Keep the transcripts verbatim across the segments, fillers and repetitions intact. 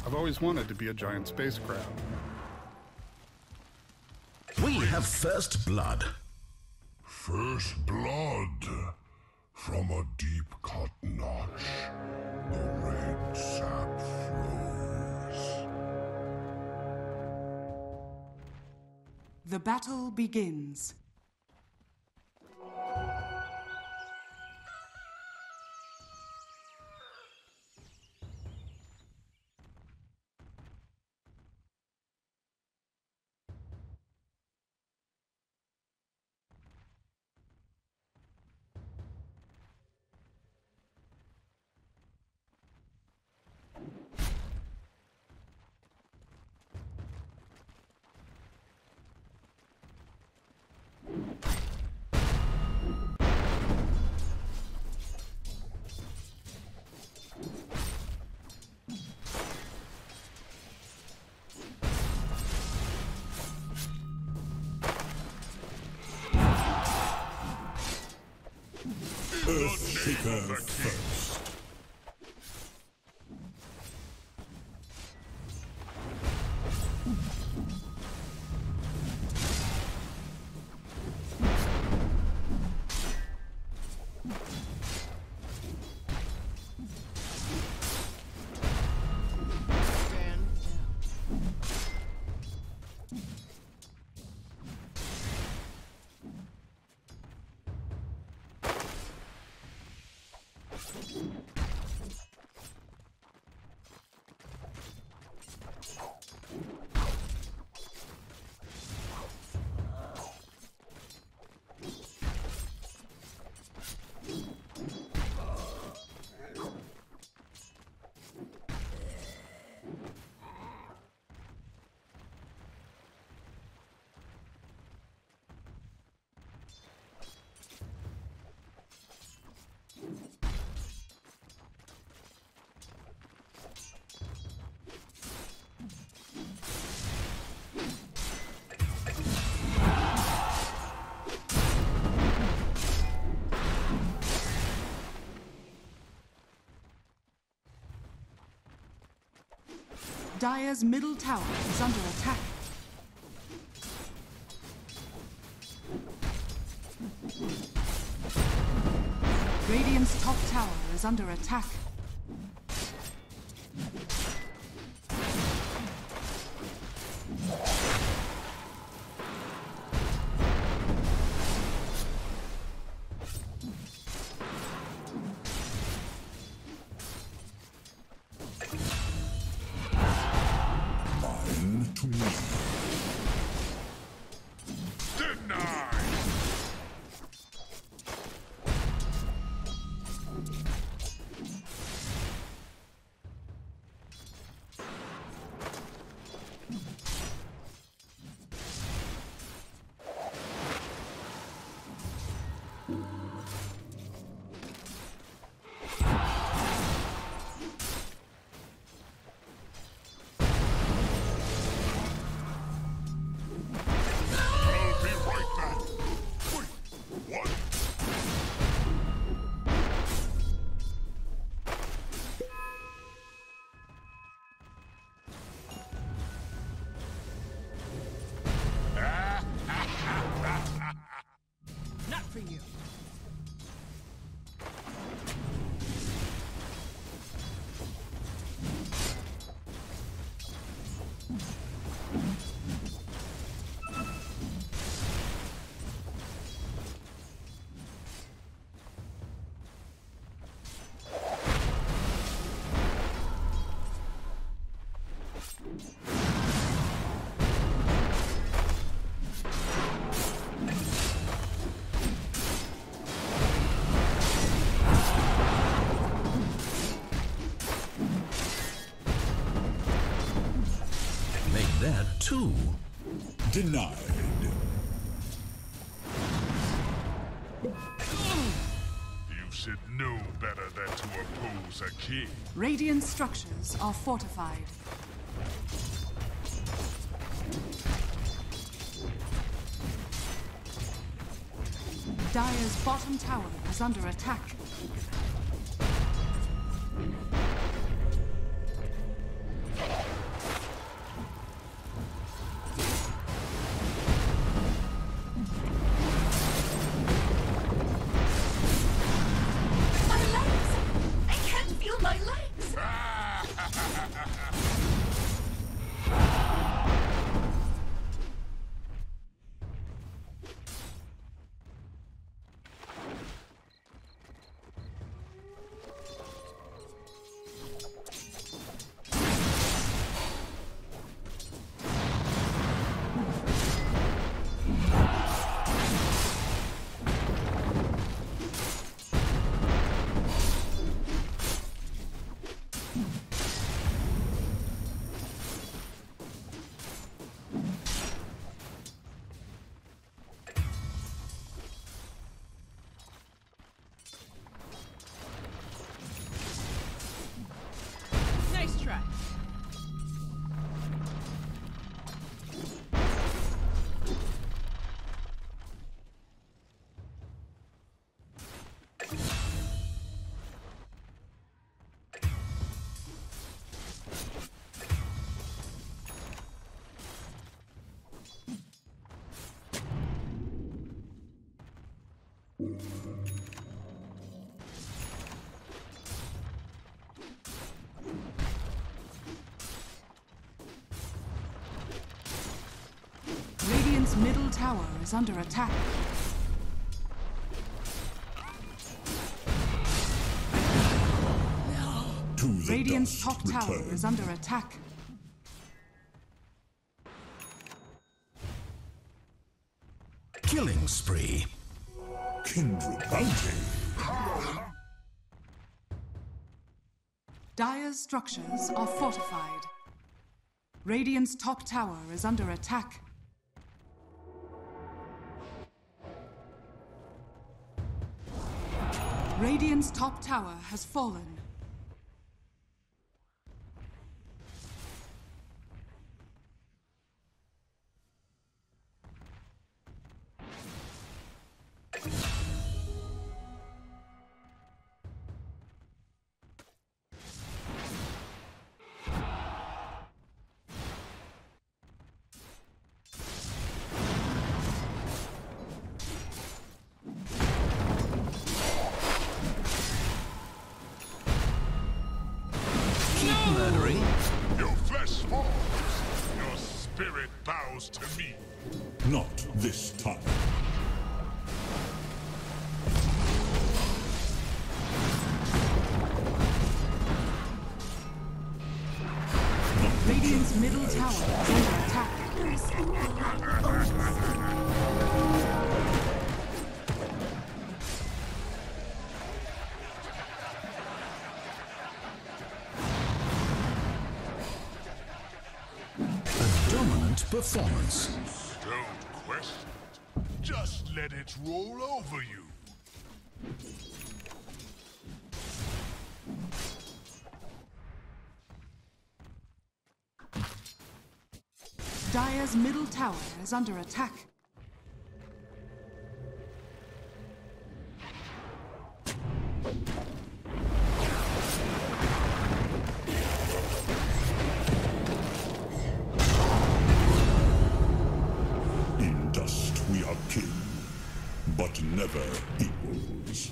I've always wanted to be a giant space crab. We have first blood. First blood. From a deep cut notch, the red sap flows. The battle begins. Earthshaker first. Dire's middle tower is under attack. Radiant's top tower is under attack. To me. Denied! For you. That too. Denied. You should know better than to oppose a king. Radiant structures are fortified. Dire's bottom tower is under attack. tower is under attack. To the Radiant's dust top tower return. is under attack. Killing spree. Kindred bounty. Dire's structures are fortified. Radiant's top tower is under attack. Radiant's top tower has fallen. Murdering. Your flesh falls. Your spirit bows to me. Not this time. Radiant's middle tower is under attack. Dominant performance. Don't question it. Just let it roll over you. Dire's middle tower is under attack. In dust we are kin, but never equals.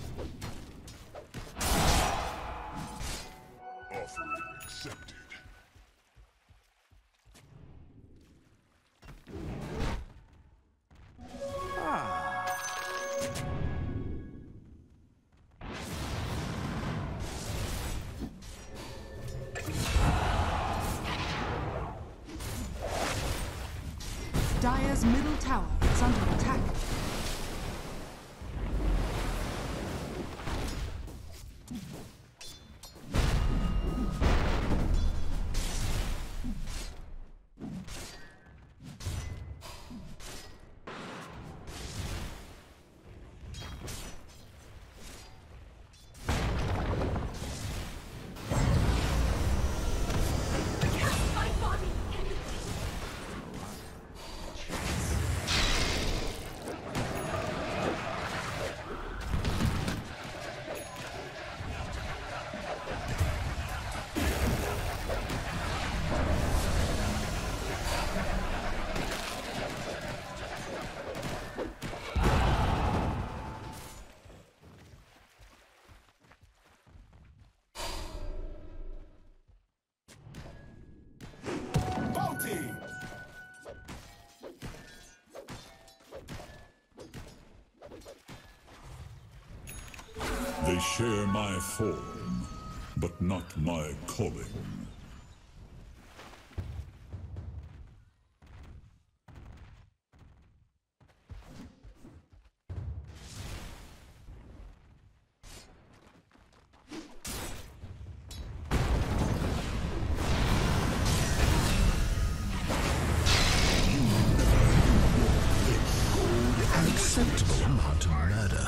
Offering accepted. Dire's middle tower is under attack. They share my form, but not my calling. Unacceptable amount of murder.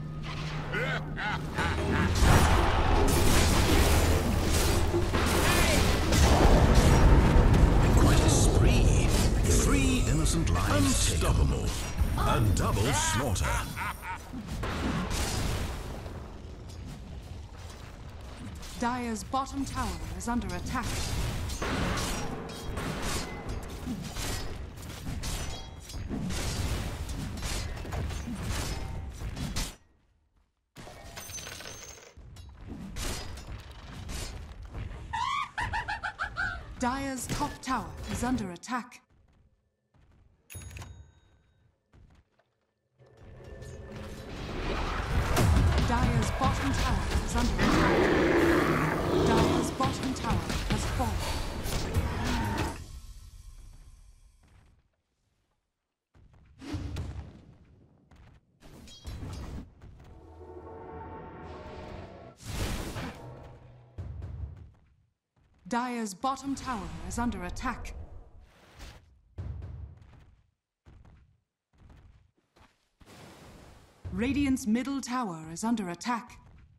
Quite a spree. Three innocent lives unstoppable. A double slaughter. Dire's bottom tower is under attack. Dire's top tower is under attack. bottom tower is under attack. Dire's bottom tower has fallen. Dire's bottom tower is under attack. Radiant's middle tower is under attack.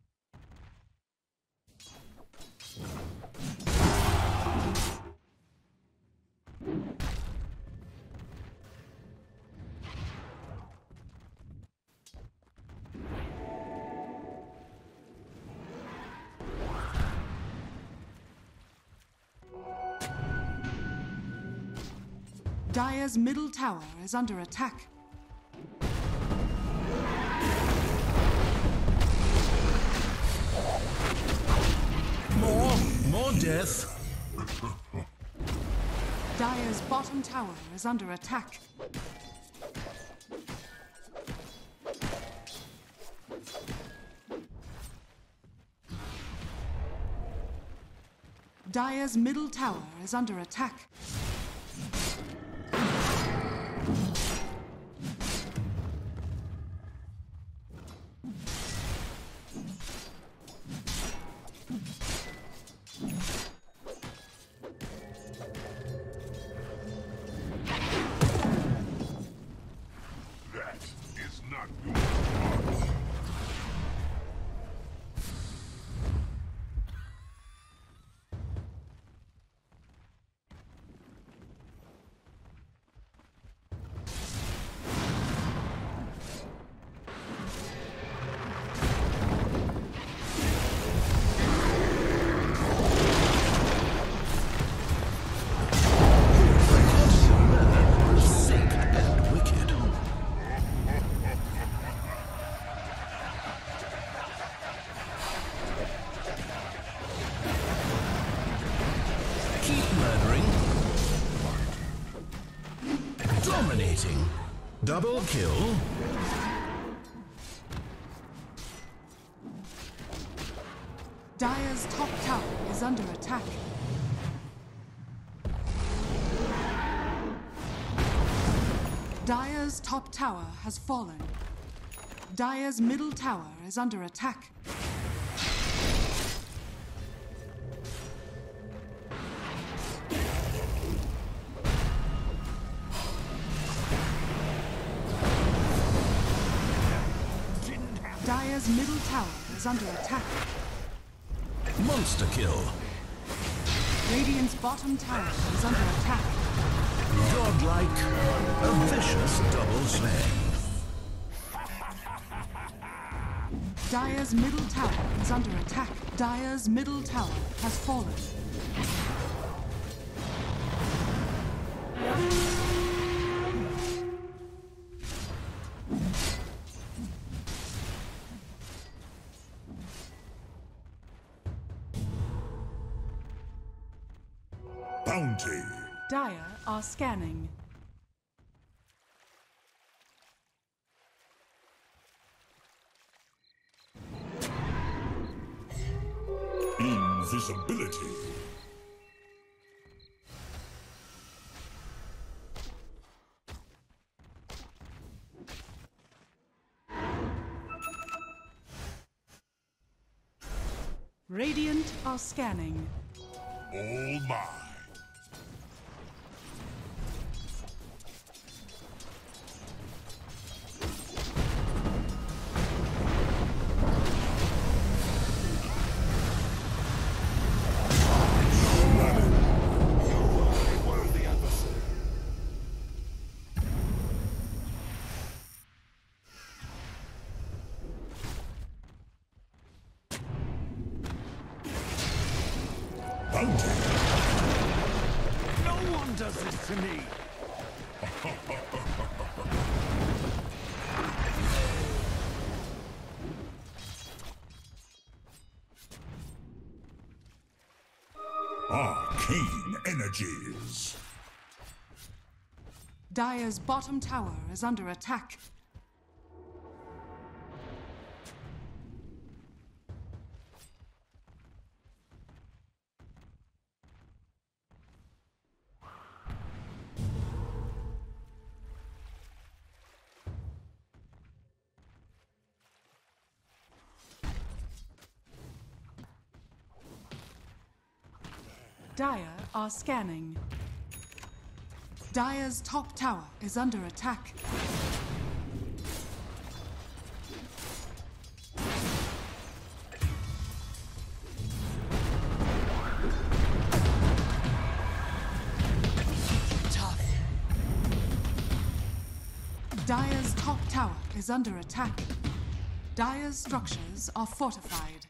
Dire's middle tower is under attack. More, more death. Dire's bottom tower is under attack. Dire's middle tower is under attack. That is not your part. Dominating. Double kill. Dire's top tower is under attack. Dire's top tower has fallen. Dire's middle tower is under attack. Dire's middle tower is under attack. Monster kill. Radiant's bottom tower is under attack. Godlike. A vicious double slam. Dire's middle tower is under attack. Dire's middle tower has fallen. Bounty. Dire are scanning. Invisibility. Radiant are scanning. All mine. No one does this to me! Arcane energies. Dire's bottom tower is under attack. Dire are scanning. Dire's top tower is under attack. Dire's top tower is under attack. Dire's structures are fortified.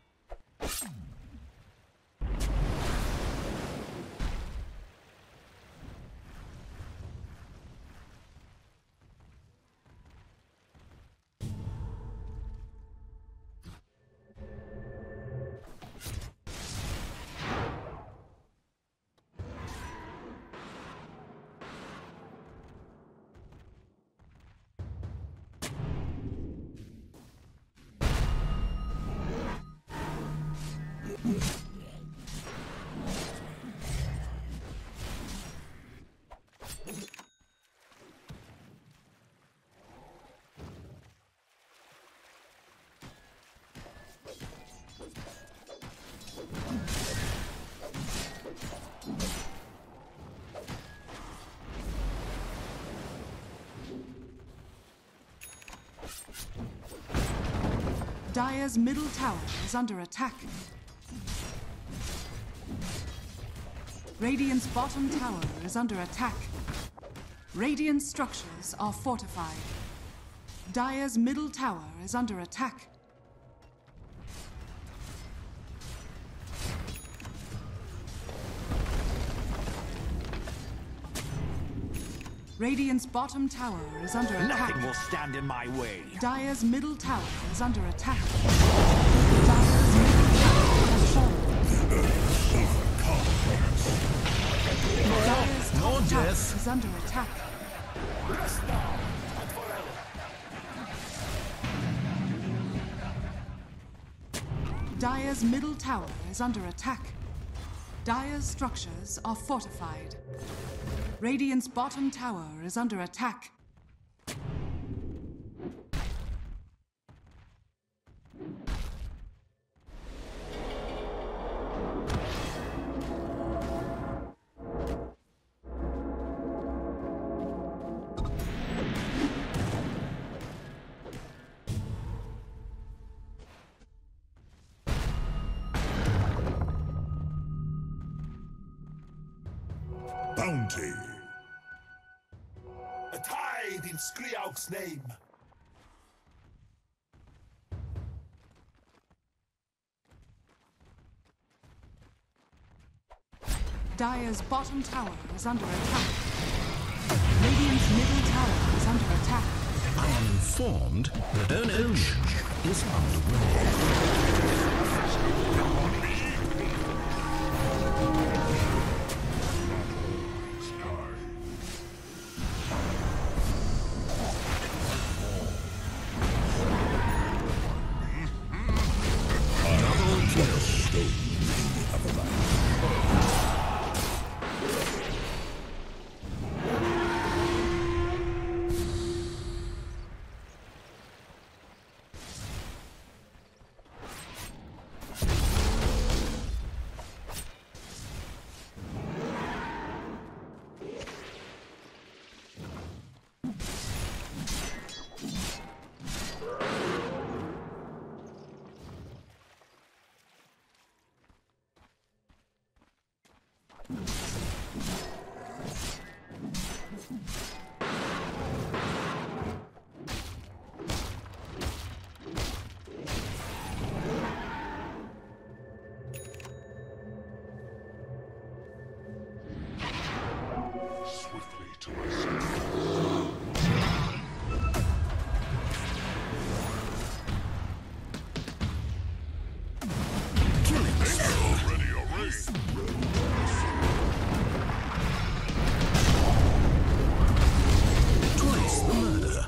Dire's middle tower is under attack. Radiant's bottom tower is under attack. Radiant structures are fortified. Dire's middle tower is under attack. Radiant's bottom tower is under attack. Nothing will stand in my way. Dire's middle tower is under attack. Dire's middle tower has fallen. Dire's top No tower death. is under attack. Dire's middle tower is under attack. Dire's structures are fortified. Radiant's bottom tower is under attack. Bounty. A tide in Skriauk's name. Dire's bottom tower is under attack. Radiant's middle tower is under attack. I am informed that an omen is underway. Swiftly to myself. Already arrayed. Twice the murder.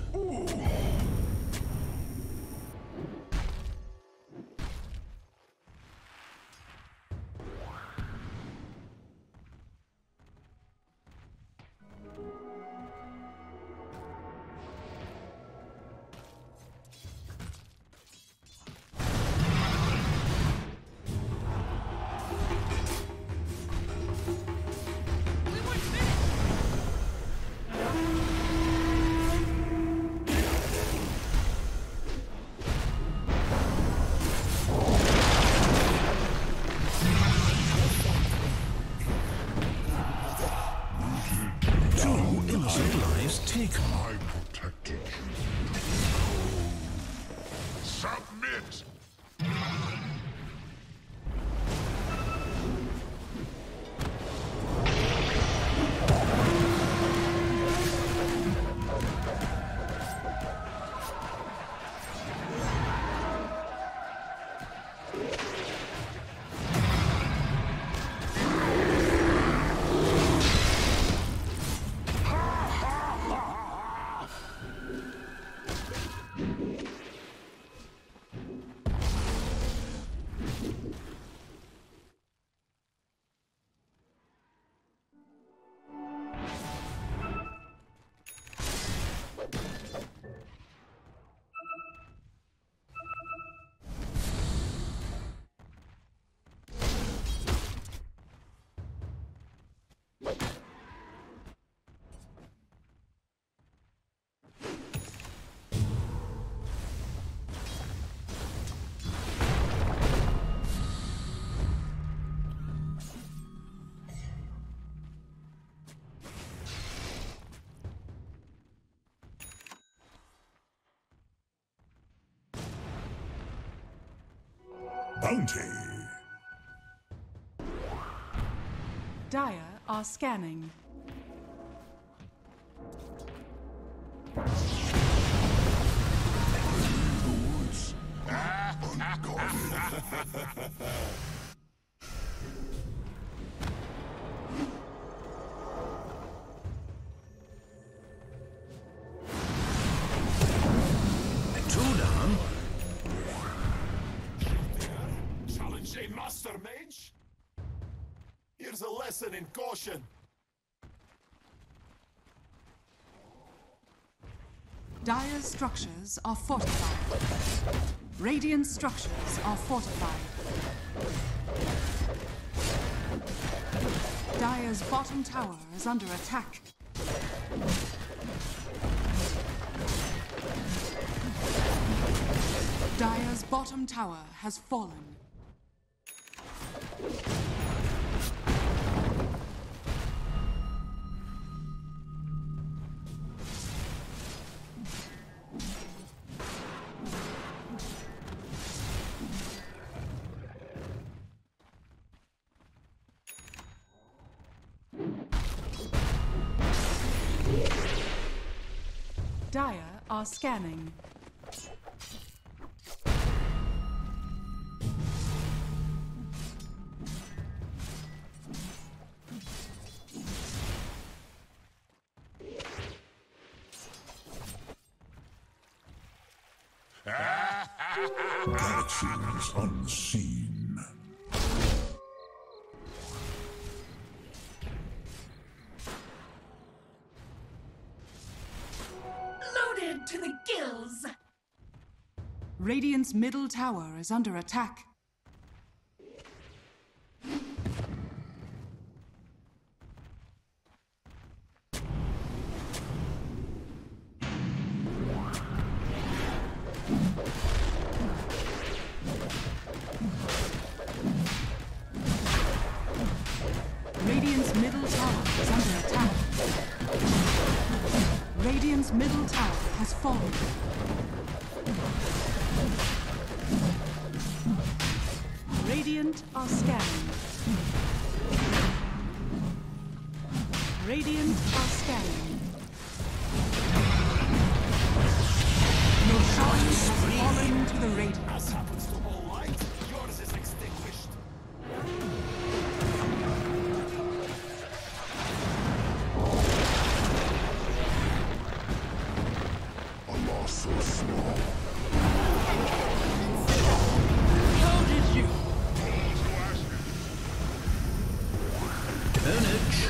Bounty. Dire are scanning. Two down. Challenge a master mage? Here's a lesson in caution. Dire's structures are fortified. Radiant structures are fortified. Dire's bottom tower is under attack. Dire's bottom tower has fallen. Dire are scanning. Galaxies unseen. Loaded to the gills! Radiant's middle tower is under attack. Radiant's middle tower is under attack. Radiant's middle tower has fallen. Radiant are scanning. Radiant are scanning. Your shrine has fallen to the Radiant. As happens to all light, yours is extinguished. A loss so small. How did you? Turnage.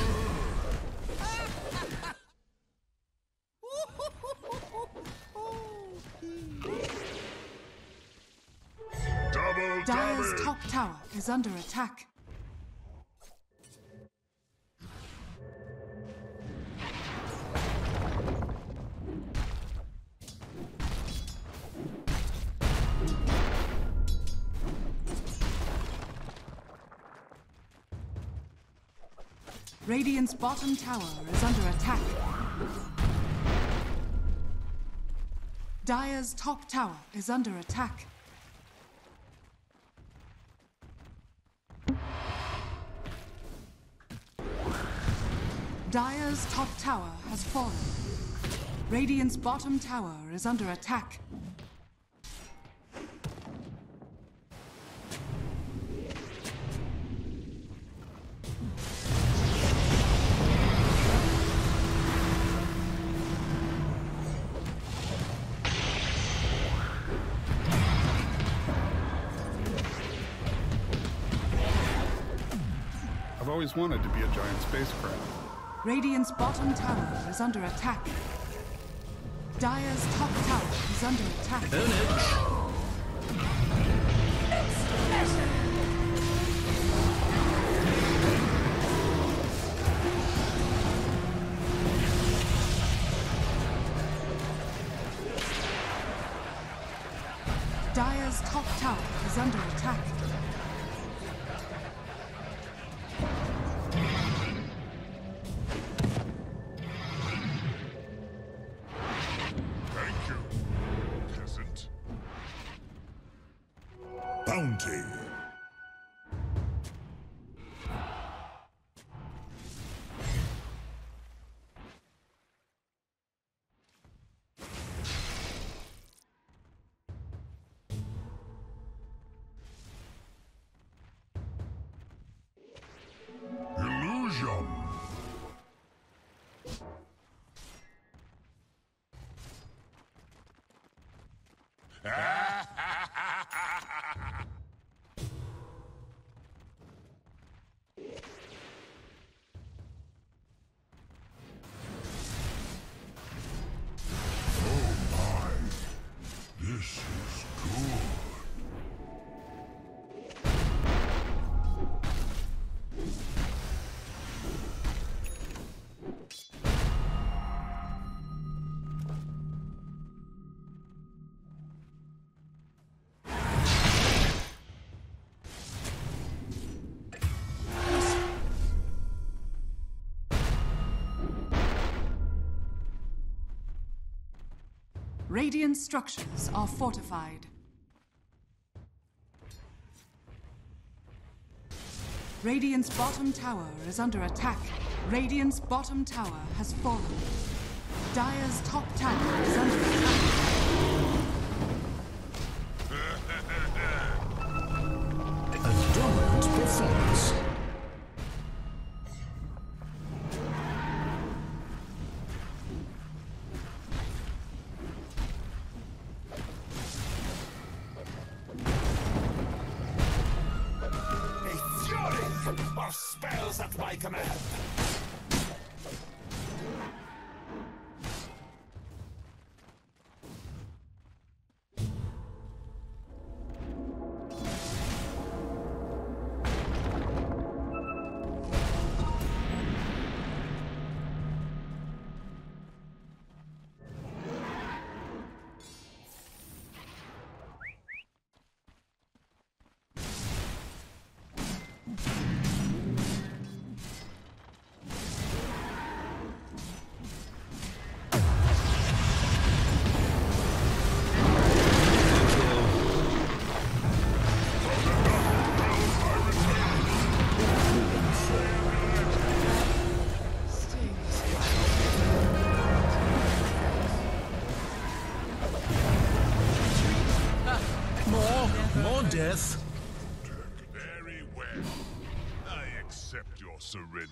Double Dire's damage! top tower is under attack. Radiant's bottom tower is under attack. Dire's top tower is under attack. Dire's top tower has fallen. Radiant's bottom tower is under attack. I've always wanted to be a giant spacecraft. Radiant's bottom tower is under attack. Dire's top tower is under attack. Turnage. Dire's top tower is under attack. Thank you, peasant. Bounty. Radiant structures are fortified. Radiant's bottom tower is under attack. Radiant's bottom tower has fallen. Dire's top tower is under attack. A dominant performance. Or spells at my command. Death. Very well. I accept your surrender.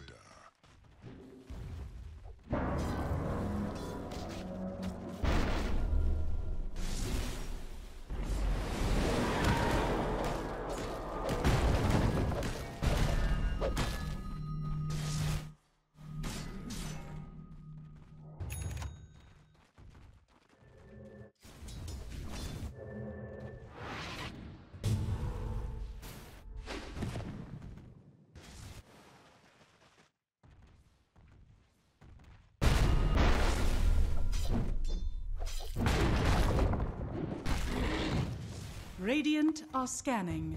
Radiant are scanning.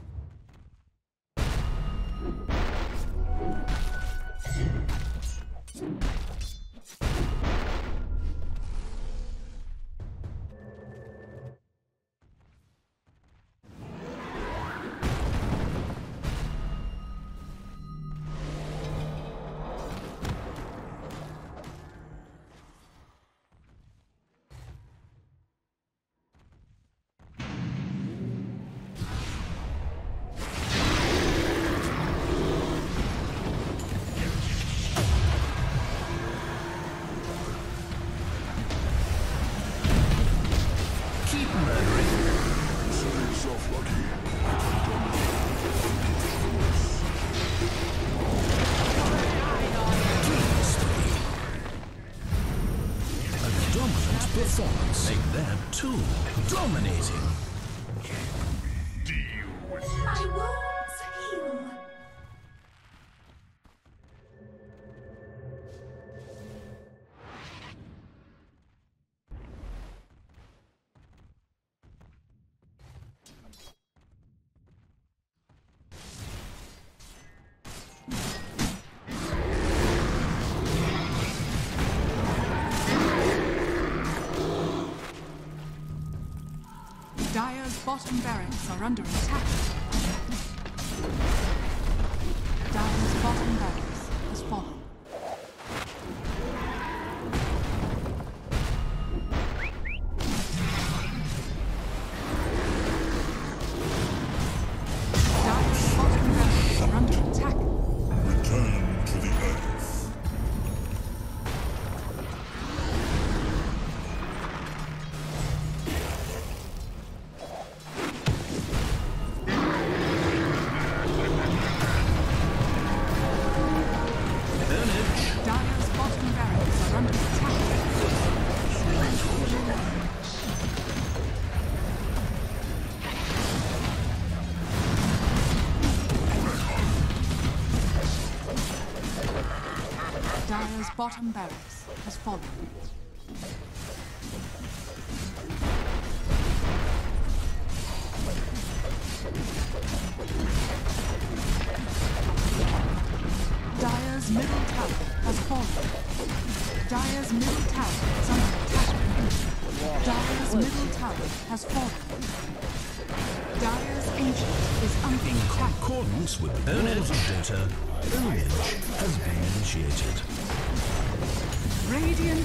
Performance. Make that too. Dominating. Deal with it. My wounds heal. Dire's bottom barracks are under attack. Dire's bottom barracks has fallen. Dire's bottom barracks are under attack. Return to the earth. Dire's bottom barracks has fallen. Dire's middle tower has fallen. Dire's middle tower is under attack. Dire's middle tower has fallen. Dire's ancient is under In attack. concordance with the rules of Dota, ownage has been initiated. Radiant